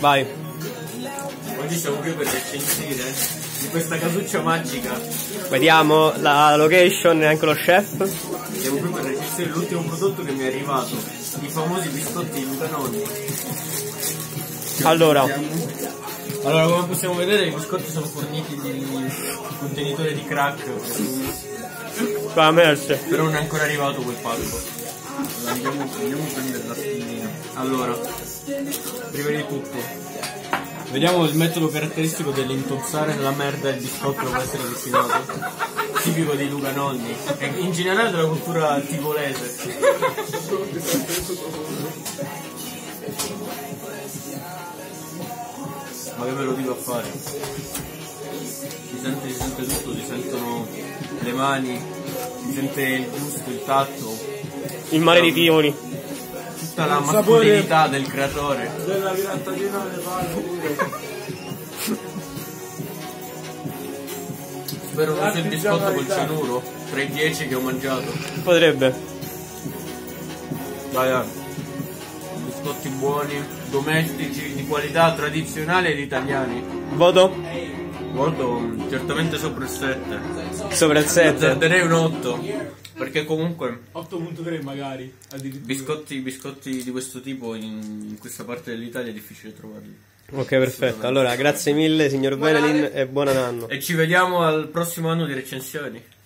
Vai. Oggi siamo qui per recensire di questa casuccia magica. Vediamo la location e anche lo chef. Siamo qui per recensire l'ultimo prodotto che mi è arrivato, i famosi biscotti di Luca Nonni. Allora, come possiamo vedere, i biscotti sono forniti di un contenitore di crack, qua merce. però non è ancora arrivato quel pacco. Andiamo a prendere la spillina. Allora, prima di tutto, vediamo il metodo caratteristico dell'intozzare nella merda il biscotto dopo essere cucinato, tipico di Luca Nonni e in generale della cultura tivolese. Ma che ve lo dico a fare? Si sente tutto, si sentono le mani, si sente il gusto, il tatto, Il mare di Tivoli. tutta la mascolinità del creatore. Della grattatina alle palle. Spero non sia il biscotto col cianuro tra i 10 che ho mangiato. Potrebbe. Dai. Biscotti buoni, domestici, di qualità tradizionale ed italiani. Voto? Molto, certamente sopra il 7. Sopra il 7. Darei un 8. Perché comunque 8.3 magari. biscotti di questo tipo in questa parte dell'Italia è difficile trovarli. Ok, perfetto. Allora, grazie mille signor Venelin e buon anno. E ci vediamo al prossimo anno di recensioni.